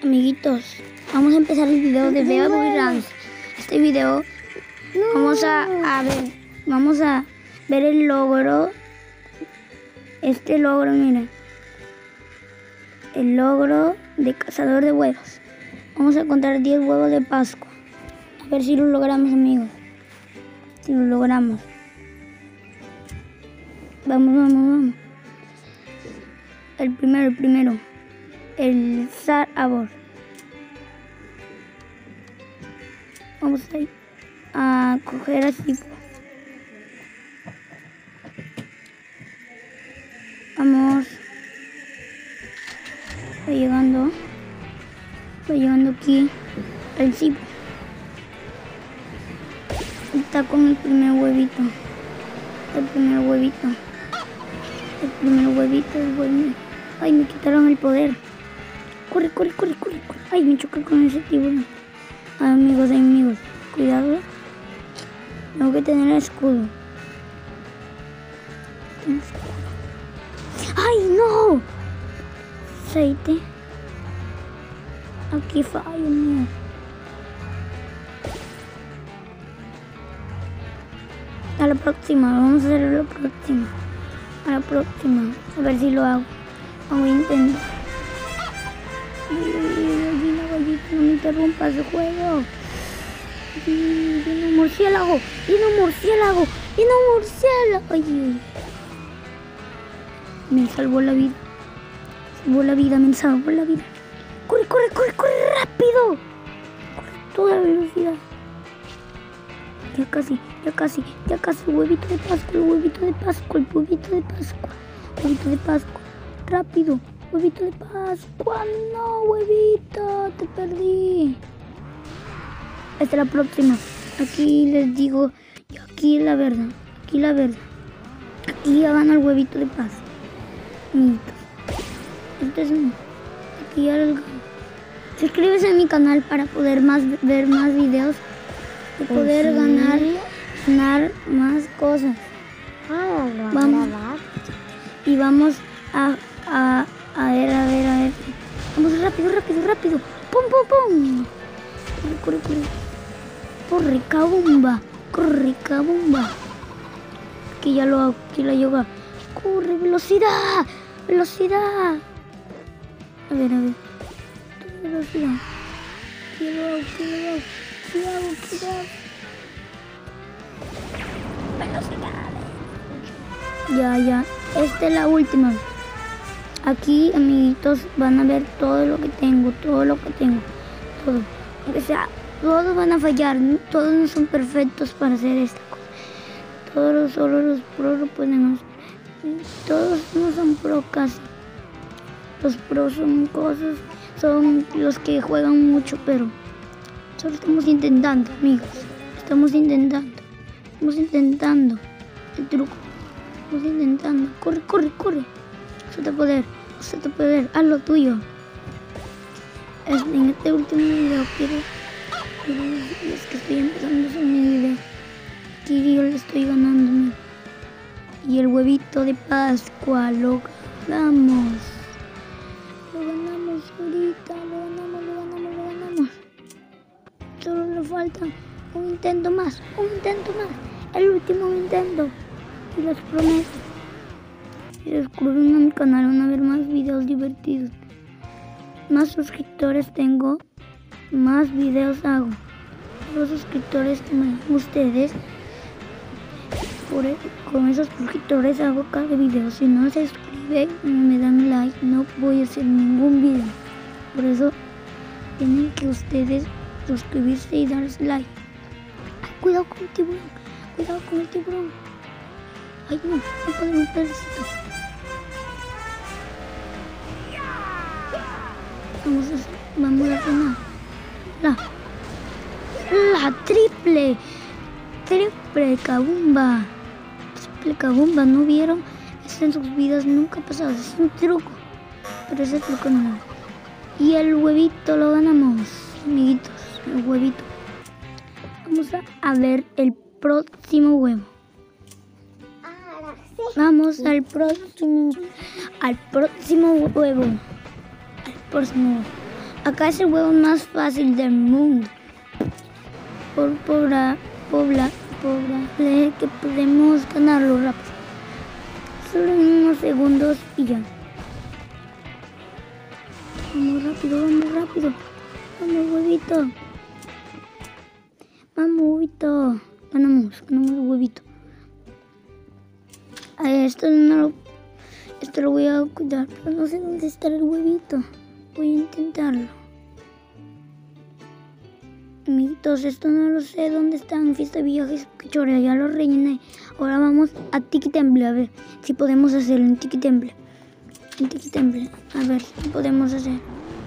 Amiguitos, vamos a empezar el video de Bea Boogie Dance. Este video vamos a ver el logro. Este logro, miren. El logro de cazador de huevos. Vamos a contar 10 huevos de Pascua. A ver si lo logramos, amigos. Si lo logramos. Vamos. El primero. El Zar Abor. Vamos a coger así. Vamos. Voy llegando aquí al cipo. Está con el primer huevito. El primer huevito. Ay, me quitaron el poder. Corre. Ay, me choqué con ese tiburón. Amigos, cuidado. Tengo que tener el escudo. ¡Ay, no! Aceite. Aquí fallo, mío. A la próxima, vamos a hacer la próxima. A ver si lo hago. Vamos a intentar. No me interrumpas el juego. Viene un murciélago. Ay. Me salvó la vida. Me salvó la vida. Corre, rápido. Corre a toda velocidad. Ya casi. Huevito de Pascua. Rápido. Huevito de Pascua. No, huevito. Te perdí. Esta es la próxima. Aquí les digo. Y aquí la verdad. Aquí ya van al huevito de Pascua. Este es uno. Aquí ya el... Suscríbete a mi canal para poder ver más videos. Y poder ganar más cosas. Vamos a ver. Vamos rápido. Pum. Corre, cabumba. Aquí ya lo hago, aquí la yoga. Corre, velocidad. A ver. Velocidad. Aquí lo hago. Velocidad. Ya. Esta es la última. Aquí, amiguitos, van a ver todo lo que tengo. Todo. O sea, todos van a fallar. Todos no son perfectos para hacer esta cosa. Solo los pros lo pueden hacer. Todos no son pro casi. Los pros son los que juegan mucho, pero solo estamos intentando, amigos. Estamos intentando el truco. Estamos intentando. Corre. Usted poder. Haz lo tuyo. En este último video quiero es que estoy empezando a mi video. Aquí yo le estoy ganando, mira. Y el huevito de Pascua lo ganamos. Lo ganamos ahorita. Lo ganamos. Solo le falta un intento más. El último intento. Y les prometo. Si se suscriben a mi canal van a ver más videos divertidos. Más suscriptores tengo, más videos hago. Los suscriptores que me dan ustedes. Con esos suscriptores hago cada video. Si no se suscriben, me dan like, no voy a hacer ningún video. Por eso tienen que ustedes suscribirse y darles like. Ay, cuidado con el tiburón. Ay, no puedo romper esto. Vamos a ganar. La triple cabumba. ¿No vieron? Esto en sus vidas nunca ha pasado. Es un truco. Pero ese truco no. Y el huevito lo ganamos, amiguitos. El huevito. Vamos a ver el próximo huevo. Vamos al próximo huevo. Acá es el huevo más fácil del mundo. Probable que podemos ganarlo rápido. Solo en unos segundos y ya. Vamos rápido, vamos rápido. Vamos, huevito. Vamos, huevito. Ganamos el huevito. Esto lo voy a cuidar, pero no sé dónde está el huevito. Voy a intentarlo. Amiguitos, esto no lo sé dónde está en Fiesta de Viajes, que chorrea, ya lo rellené. Ahora vamos a Tiki Temple, a ver si podemos hacerlo en Tiki Temple. En Tiki Temple, a ver si podemos hacer.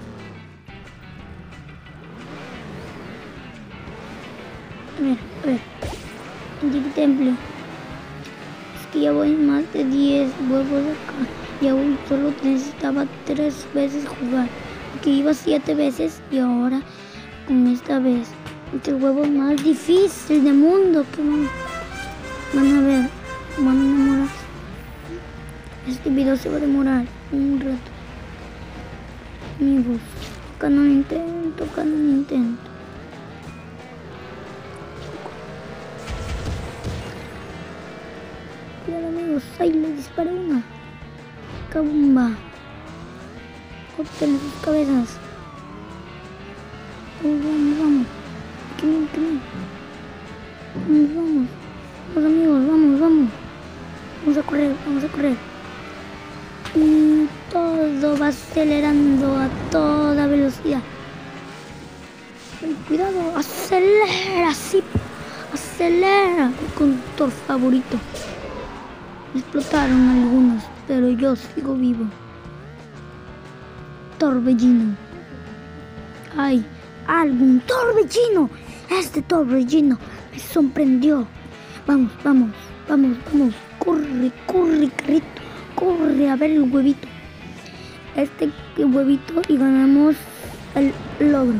A ver, en Tiki Temple. Es que ya voy más de 10 huevos acá. Ya voy, solo necesitaba 3 veces jugar. Porque iba 7 veces y ahora con esta vez. Este huevo más difícil del mundo. Que van a ver, van a enamorar. Este video se va a demorar un rato. Amigos, cada intento. Cuidado, amigos, ahí le disparé una. Cabumba. Corten sus cabezas. Vamos. Vamos, amigos, vamos. Vamos a correr. Y todo va acelerando a toda velocidad. Cuidado, acelera, sí. Acelera. Mi conductor favorito. Explotaron algunos, pero yo sigo vivo. Torbellino. ¡Ay! ¡Algún torbellino! Este torbellino me sorprendió. Vamos. Corre, carrito. Corre a ver el huevito. Este huevito y ganamos el logro.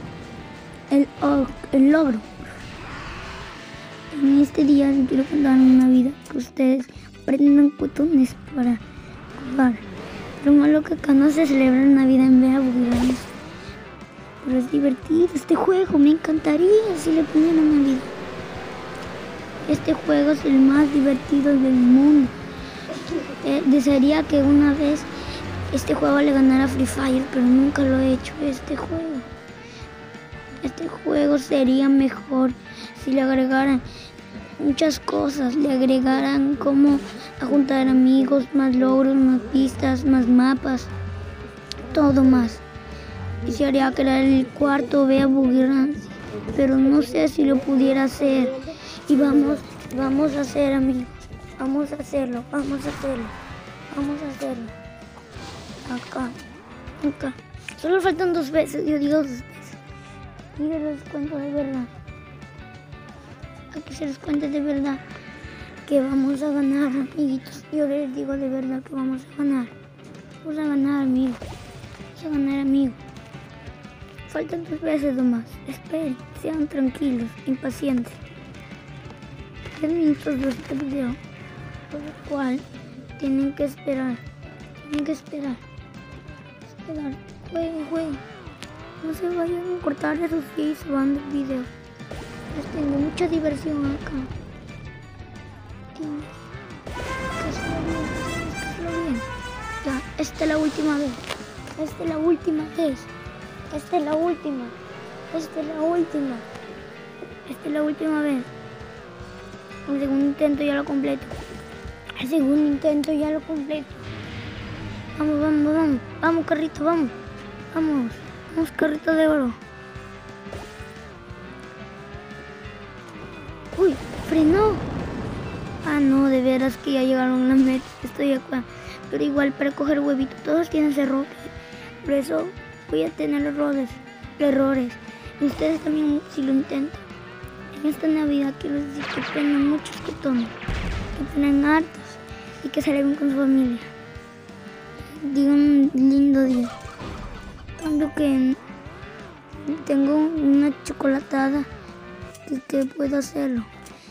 El logro. En este día les quiero contar una vida que ustedes aprendan botones para jugar. Lo malo que acá no se celebra Navidad en Veracruz. Pero es divertido este juego, me encantaría si le pudieran Navidad. Este juego es el más divertido del mundo. Desearía que una vez este juego le ganara a Free Fire, pero nunca lo he hecho. Este juego sería mejor si le agregaran muchas cosas, le agregaran como a juntar amigos, más logros, más pistas, más mapas, todo más. Y se haría crear el cuarto Bea Boogie, pero no sé si lo pudiera hacer. Y vamos a hacer, amigos, vamos a hacerlo. Acá. Solo faltan 2 veces, yo digo 2 veces. Y se los cuento de verdad. Aquí se los cuento de verdad que vamos a ganar, amiguitos. Yo les digo de verdad que vamos a ganar. Vamos a ganar, amigos. Faltan 2 veces nomás. Esperen, sean tranquilos, impacientes. 10 minutos de este video, por lo cual tienen que esperar. Jueguen. No se vayan a cortar esos pies y se van del video. Les tengo mucha diversión acá. Hazlo bien. Ya, esta es la última vez. Esta es la última. Vez. El segundo intento ya lo completo. Vamos, carrito, vamos. Vamos, carrito de oro. Uy, frenó. Ah, no, de veras que ya llegaron a la meta. Estoy acá. Pero igual para coger huevito, todos tienen errores. Por eso voy a tener errores. Y ustedes también, si lo intentan. En esta Navidad quiero decir que tengan muchos cotones, que tengan hartos y que celebren con su familia. Digan un lindo día. Cambio que tengo una chocolatada que puedo hacerlo.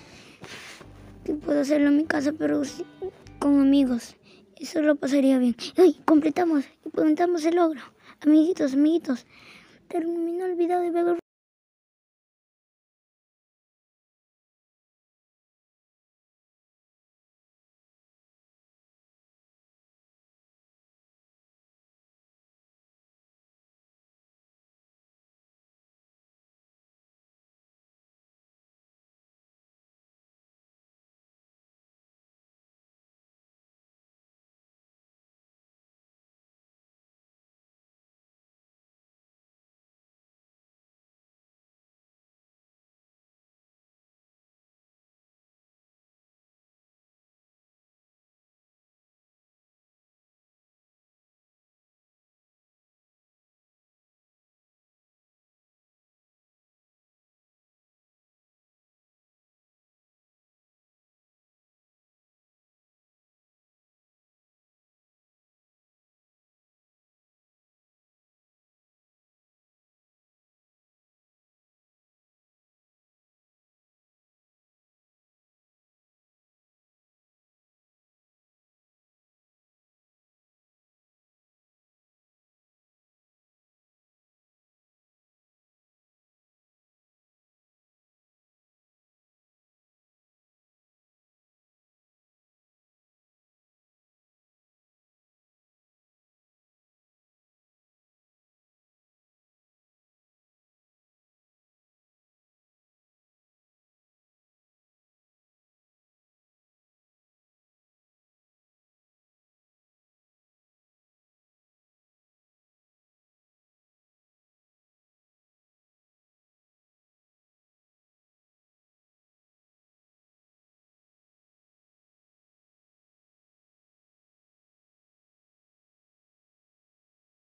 En mi casa, pero con amigos. Eso lo pasaría bien. ¡Ay! Completamos el logro. Amiguitos, terminó el video de Bebé